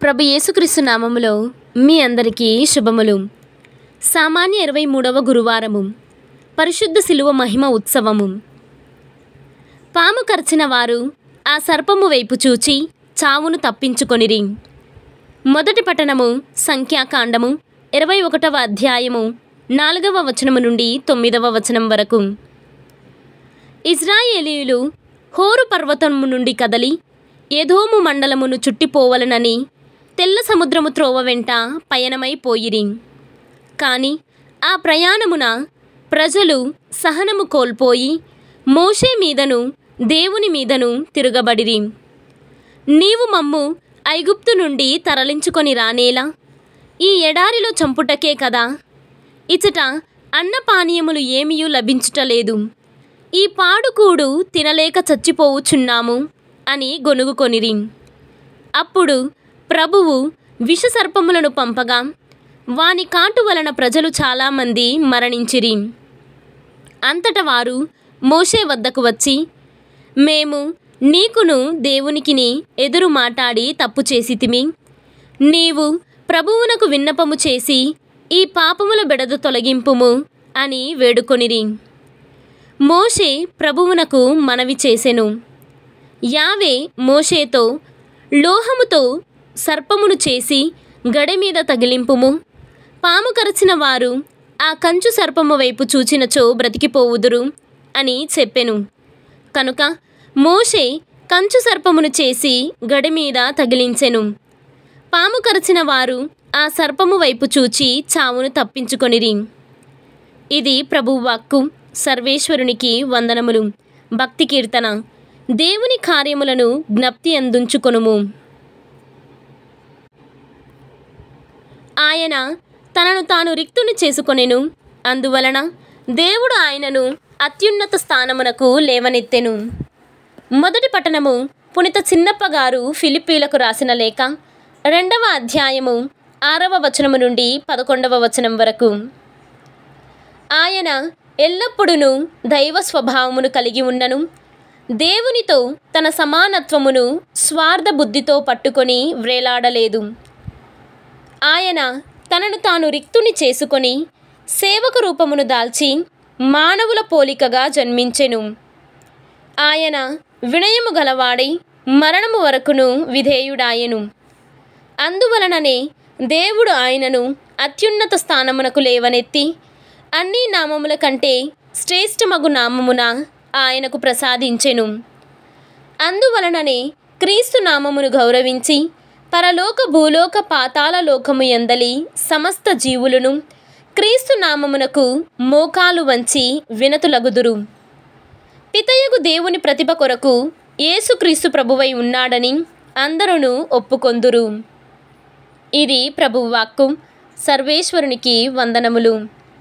ప్రభు యేసుక్రీస్తు నామములో మీ అందరికీ శుభములు. సామాన్య 23వ గురువారము, పరిశుద్ధ శిలువ మహిమ ఉత్సవము. పాము కరిచిన వారు ఆ సర్పము వైపు చూచి చావును తప్పించుకొనిరి. మొదటి పట్టణము సంఖ్యాకాండము 21వ అధ్యాయము 4వ వచనము నుండి 9వ వచనం వరకు. ఇజ్రాయేలీయులు హోరు పర్వతము నుండి కదలి ఎదోము మండలమును చుట్టిపోవలనని తెల్ల సముద్రము త్రోవ వెంట పయనమైపోయిరి. కాని ఆ ప్రయాణమున ప్రజలు సహనము కోల్పోయి మోషే మీదను దేవుని మీదను తిరగబడిరి. నీవు మమ్ము ఐగుప్తు నుండి తరలించుకొని రానేలా, ఈ ఎడారిలో చంపుటకే కదా, ఇచట అన్నపానీయములు ఏమీయూ లభించుటలేదు, ఈ పాడుకూడు తినలేక చచ్చిపోవుచున్నాము అని గొనుగుకొనిరి. అప్పుడు ప్రభువు విషసర్పములను పంపగా వాని కాటు వలన ప్రజలు చాలామంది మరణించిరి. అంతట వారు మోషే వద్దకు వచ్చి, మేము నీకును దేవునికిని ఎదురు మాటాడి తప్పు చేసితిమి. నీవు ప్రభువునకు విన్నపము చేసి ఈ పాపముల బెడద తొలగింపుము అని వేడుకొనిరి. మోషే ప్రభువునకు మనవి చేసెను. యావే మోషేతో, లోహముతో సర్పమును చేసి గడి మీద తగిలింపుము, పాము కరచిన వారు ఆ కంచు సర్పము వైపు చూచినచో బ్రతికిపోవుదురు అని చెప్పెను. కనుక మోషే కంచు సర్పమును చేసి గడి మీద తగిలించెను. పాము కరచిన వారు ఆ సర్పము వైపు చూచి చావును తప్పించుకొనిరి. ఇది ప్రభువు వాక్కు. సర్వేశ్వరునికి వందనములు. భక్తి కీర్తన. దేవుని కార్యములను జ్ఞప్తి అందుంచుకొనుము. ఆయన తనను తాను రిక్తుని చేసుకొనెను, అందువలన దేవుడు ఆయనను అత్యున్నత స్థానమునకు లేవనెత్తెను. మొదటి పట్టణము పునీత చిన్నప్ప గారు ఫిలిప్పీలకు రాసిన లేఖ, 2వ అధ్యాయము 6వ వచనము నుండి 11వ వచనం వరకు. ఆయన ఎల్లప్పుడూ దైవ స్వభావమును కలిగి ఉన్నను, దేవునితో తన సమానత్వమును స్వార్థ బుద్ధితో పట్టుకొని వ్రేలాడలేదు. ఆయన తనను తాను రిక్తుని చేసుకొని సేవక రూపమును దాల్చి మానవుల పోలికగా జన్మించెను. ఆయన వినయము గలవాడై మరణము వరకును విధేయుడాయెను. అందువలననే దేవుడు ఆయనను అత్యున్నత స్థానమునకు లేవనెత్తి అన్ని నామముల కంటే శ్రేష్టమగు నామమున ఆయనకు ప్రసాదించెను. అందువలననే క్రీస్తు నామమును గౌరవించి పరలోక భూలోక పాతాళ లోకము యందలి సమస్త జీవులను క్రీస్తు నామమునకు మోకాలు వంచి వినతులగుదురు. పితయగు దేవుని ప్రతిభ కొరకు యేసుక్రీస్తు ప్రభువై ఉన్నాడని అందరూ ఒప్పుకొందురు. ఇది ప్రభువు వాక్కు. సర్వేశ్వరునికి వందనములు.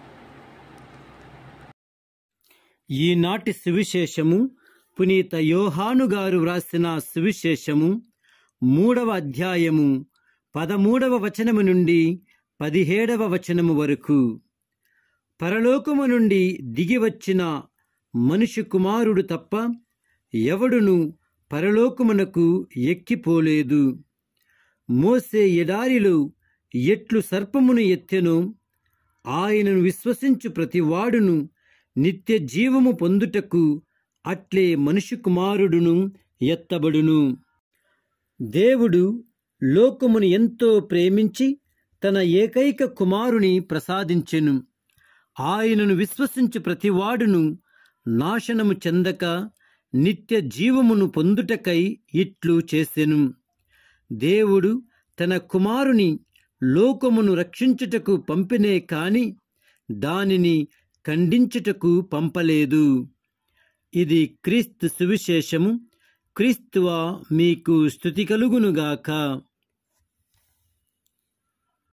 ఈనాటి సువిశేషము పునీత యోహాను గారు వ్రాసిన సువిశేషము 3వ అధ్యాయము 13వ వచనము నుండి 17వ వచనము వరకు. పరలోకము నుండి దిగివచ్చిన మనుష్య కుమారుడు తప్ప ఎవడును పరలోకమునకు ఎక్కిపోలేదు. మోసే ఎడారిలో ఎట్లు సర్పమును ఎత్తెనో, ఆయనను విశ్వసించు ప్రతివాడును నిత్య జీవము పొందుటకు అట్లే మనుష్య కుమారుడును ఎత్తబడును. దేవుడు లోకమును ఎంతో ప్రేమించి తన ఏకైక కుమారుని ప్రసాదించెను. ఆయనను విశ్వసించు ప్రతివాడును నాశనము చెందక నిత్య జీవమును పొందుటకై ఇట్లు చేసెను. దేవుడు తన కుమారుని లోకమును రక్షించుటకు పంపినే కాని దానిని ఖండించుటకు పంపలేదు. ఇది క్రీస్తు సువిశేషము. క్రీస్తువా మీకు స్తుతి కలుగునుగాక.